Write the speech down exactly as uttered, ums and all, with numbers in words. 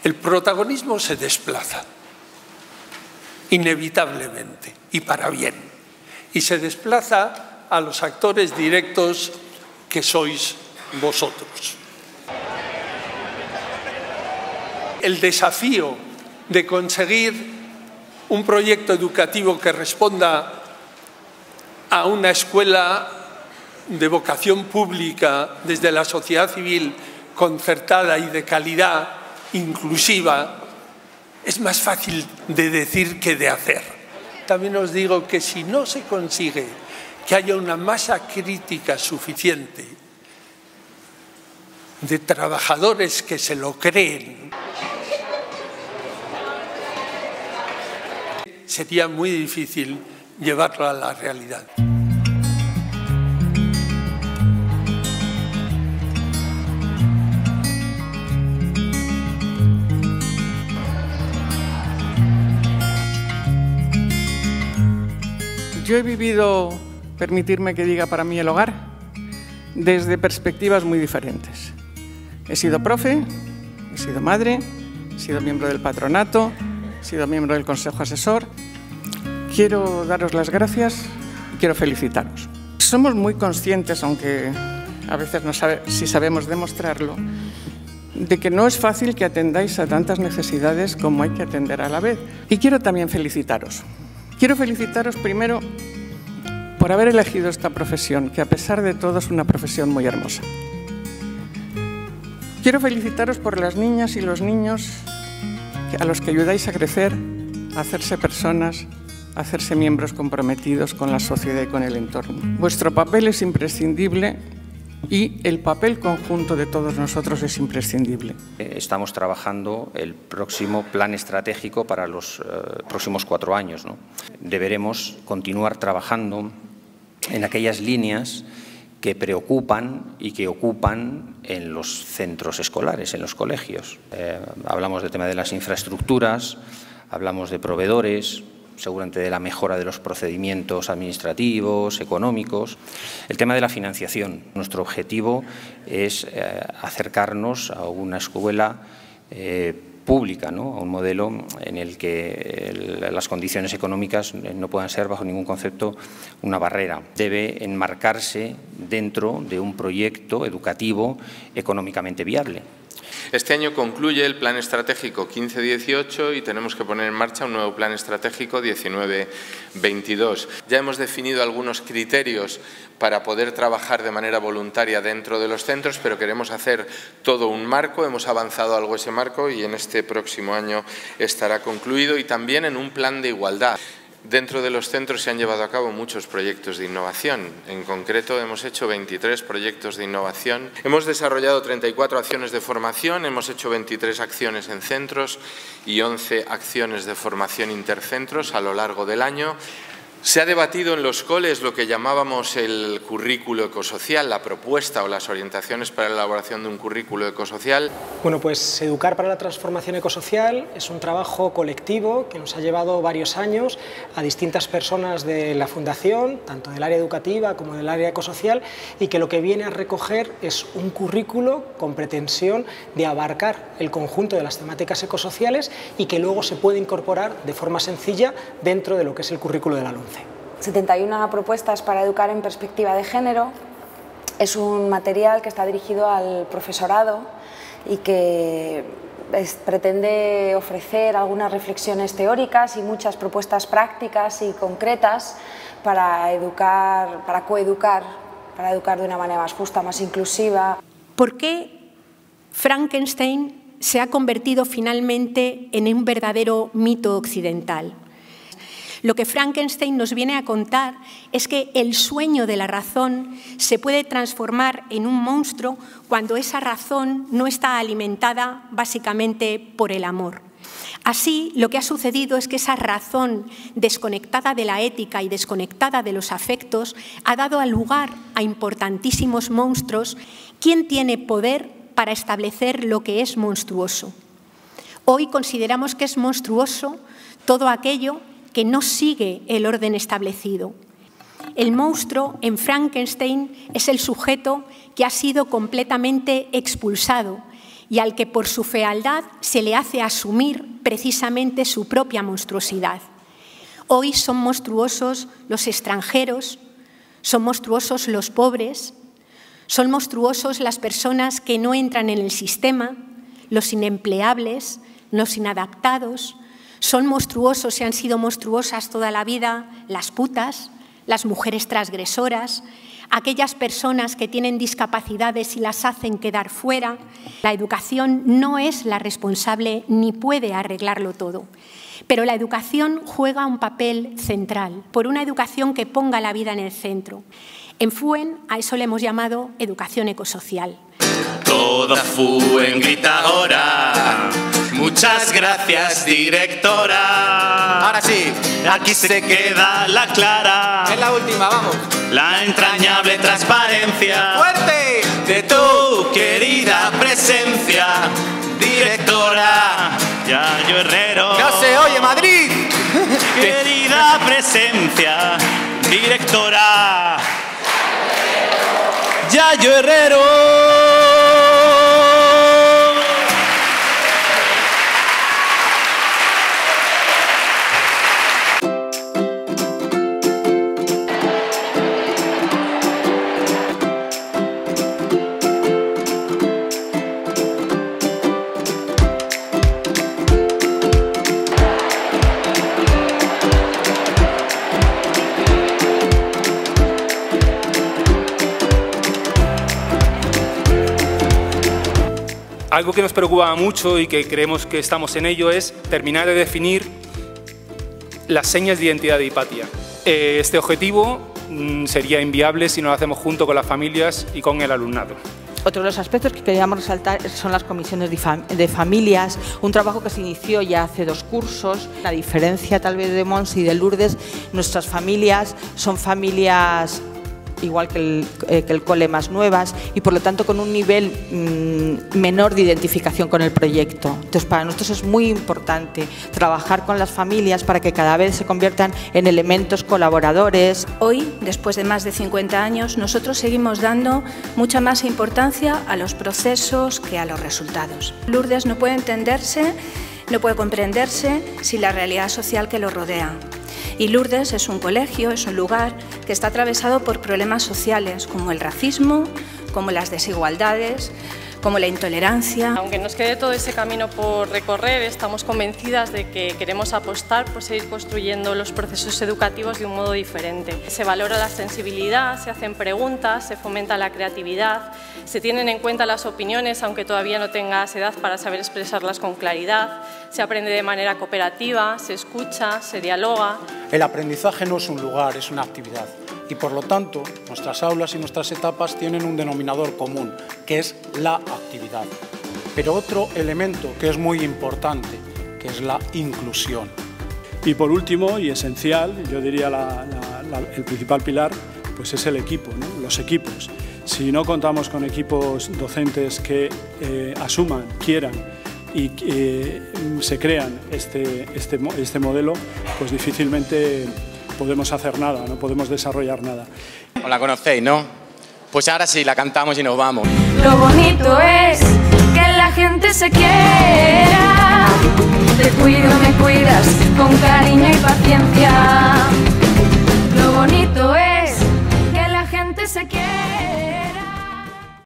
El protagonismo se desplaza, inevitablemente, y para bien. Y se desplaza a los actores directos que sois vosotros. El desafío de conseguir un proyecto educativo que responda a una escuela de vocación pública desde la sociedad civil concertada y de calidad inclusiva es más fácil de decir que de hacer. También os digo que si no se consigue que haya una masa crítica suficiente de trabajadores que se lo creen, sería muy difícil llevarlo a la realidad. Yo he vivido, permitirme que diga para mí, el hogar desde perspectivas muy diferentes. He sido profe, he sido madre, he sido miembro del patronato, he sido miembro del consejo asesor. Quiero daros las gracias y quiero felicitaros. Somos muy conscientes, aunque a veces no sabe si sabemos demostrarlo, de que no es fácil que atendáis a tantas necesidades como hay que atender a la vez. Y quiero también felicitaros. Quiero felicitaros primero por haber elegido esta profesión, que a pesar de todo es una profesión muy hermosa. Quiero felicitaros por las niñas y los niños a los que ayudáis a crecer, a hacerse personas, a hacerse miembros comprometidos con la sociedad y con el entorno. Vuestro papel es imprescindible y el papel conjunto de todos nosotros es imprescindible. Estamos trabajando el próximo plan estratégico para los eh, próximos cuatro años, ¿no? Deberemos continuar trabajando en aquellas líneas que preocupan y que ocupan en los centros escolares, en los colegios. Eh, hablamos del tema de las infraestructuras, hablamos de proveedores, seguramente de la mejora de los procedimientos administrativos, económicos. El tema de la financiación. Nuestro objetivo es eh, acercarnos a una escuela eh, pública, ¿no? A un modelo en el que el, las condiciones económicas no puedan ser bajo ningún concepto una barrera. Debe enmarcarse dentro de un proyecto educativo económicamente viable. Este año concluye el Plan Estratégico quince dieciocho y tenemos que poner en marcha un nuevo Plan Estratégico diecinueve veintidós. Ya hemos definido algunos criterios para poder trabajar de manera voluntaria dentro de los centros, pero queremos hacer todo un marco. Hemos avanzado algo ese marco y en este próximo año estará concluido, y también en un plan de igualdad. Dentro de los centros se han llevado a cabo muchos proyectos de innovación. En concreto, hemos hecho veintitrés proyectos de innovación. Hemos desarrollado treinta y cuatro acciones de formación, hemos hecho veintitrés acciones en centros y once acciones de formación intercentros a lo largo del año. Se ha debatido en los coles lo que llamábamos el currículo ecosocial, la propuesta o las orientaciones para la elaboración de un currículo ecosocial. Bueno, pues Educar para la Transformación Ecosocial es un trabajo colectivo que nos ha llevado varios años a distintas personas de la Fundación, tanto del área educativa como del área ecosocial, y que lo que viene a recoger es un currículo con pretensión de abarcar el conjunto de las temáticas ecosociales y que luego se puede incorporar de forma sencilla dentro de lo que es el currículo de la LOMCE. setenta y una propuestas para educar en perspectiva de género. Es un material que está dirigido al profesorado y que es, pretende ofrecer algunas reflexiones teóricas y muchas propuestas prácticas y concretas para educar, para coeducar, para educar de una manera más justa, más inclusiva. ¿Por qué Frankenstein se ha convertido finalmente en un verdadero mito occidental? Lo que Frankenstein nos viene a contar es que el sueño de la razón se puede transformar en un monstruo cuando esa razón no está alimentada básicamente por el amor. Así, lo que ha sucedido es que esa razón desconectada de la ética y desconectada de los afectos ha dado lugar a importantísimos monstruos. ¿Quién tiene poder para establecer lo que es monstruoso? Hoy consideramos que es monstruoso todo aquello que no sigue el orden establecido. El monstruo en Frankenstein es el sujeto que ha sido completamente expulsado y al que por su fealdad se le hace asumir precisamente su propia monstruosidad. Hoy son monstruosos los extranjeros, son monstruosos los pobres, son monstruosos las personas que no entran en el sistema, los inempleables, los inadaptados, son monstruosos y han sido monstruosas toda la vida las putas, las mujeres transgresoras, aquellas personas que tienen discapacidades y las hacen quedar fuera. La educación no es la responsable ni puede arreglarlo todo, pero la educación juega un papel central, por una educación que ponga la vida en el centro. En FUEN a eso le hemos llamado educación ecosocial. Toda FUEN grita ahora. Muchas gracias, directora. Ahora sí. Aquí se queda la clara. Es la última, vamos. La entrañable transparencia. ¡Fuerte! De tu querida presencia, directora Yayo Herrero. ¡No se oye, Madrid! Querida presencia, directora Yayo Herrero. Algo que nos preocupa mucho y que creemos que estamos en ello es terminar de definir las señas de identidad de Hipatia. Este objetivo sería inviable si no lo hacemos junto con las familias y con el alumnado. Otro de los aspectos que queríamos resaltar son las comisiones de familias, un trabajo que se inició ya hace dos cursos. A diferencia tal vez de Mons y de Lourdes, nuestras familias son familias igual que el, eh, que el cole más nuevas y por lo tanto con un nivel mmm, menor de identificación con el proyecto. Entonces para nosotros es muy importante trabajar con las familias para que cada vez se conviertan en elementos colaboradores. Hoy, después de más de cincuenta años, nosotros seguimos dando mucha más importancia a los procesos que a los resultados. Lourdes no puede entenderse, no puede comprenderse sin la realidad social que lo rodea. Y Lourdes es un colegio, es un lugar que está atravesado por problemas sociales como el racismo, como las desigualdades, como la intolerancia. Aunque nos quede todo ese camino por recorrer, estamos convencidas de que queremos apostar por seguir construyendo los procesos educativos de un modo diferente. Se valora la sensibilidad, se hacen preguntas, se fomenta la creatividad, se tienen en cuenta las opiniones, aunque todavía no tengas edad para saber expresarlas con claridad, se aprende de manera cooperativa, se escucha, se dialoga. El aprendizaje no es un lugar, es una actividad. Y por lo tanto, nuestras aulas y nuestras etapas tienen un denominador común, que es la actividad. Pero otro elemento que es muy importante, que es la inclusión. Y por último, y esencial, yo diría la, la, la, el principal pilar, pues es el equipo, ¿no? Los equipos. Si no contamos con equipos docentes que eh, asuman, quieran y eh, se crean este, este, este modelo, pues difícilmente podemos hacer nada, no podemos desarrollar nada. ¿O la conocéis, no? Pues ahora sí, la cantamos y nos vamos. Lo bonito es que la gente se quiera. Te cuido, me cuidas con cariño y paciencia.